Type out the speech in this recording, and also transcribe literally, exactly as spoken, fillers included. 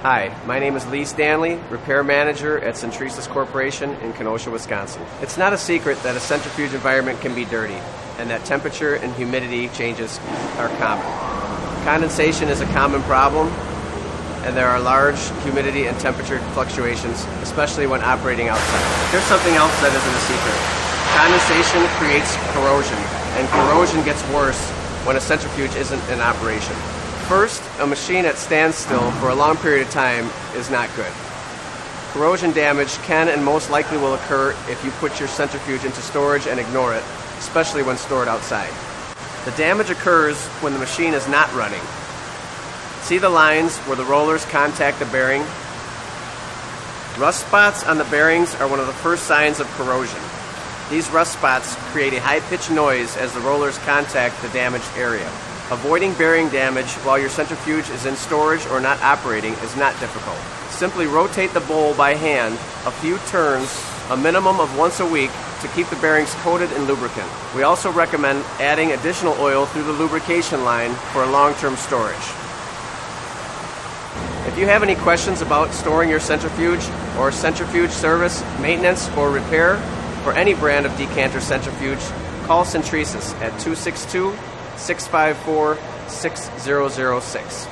Hi, my name is Lee Stanley, Repair Manager at Centrisys Corporation in Kenosha, Wisconsin. It's not a secret that a centrifuge environment can be dirty and that temperature and humidity changes are common. Condensation is a common problem, and there are large humidity and temperature fluctuations, especially when operating outside. Here's something else that isn't a secret. Condensation creates corrosion, and corrosion gets worse when a centrifuge isn't in operation. First, a machine at standstill for a long period of time is not good. Corrosion damage can and most likely will occur if you put your centrifuge into storage and ignore it, especially when stored outside. The damage occurs when the machine is not running. See the lines where the rollers contact the bearing? Rust spots on the bearings are one of the first signs of corrosion. These rust spots create a high-pitched noise as the rollers contact the damaged area. Avoiding bearing damage while your centrifuge is in storage or not operating is not difficult. Simply rotate the bowl by hand a few turns, a minimum of once a week, to keep the bearings coated in lubricant. We also recommend adding additional oil through the lubrication line for long-term storage. If you have any questions about storing your centrifuge or centrifuge service, maintenance, or repair for any brand of Decanter centrifuge, call Centrisys at two six two, six five four, six zero zero six.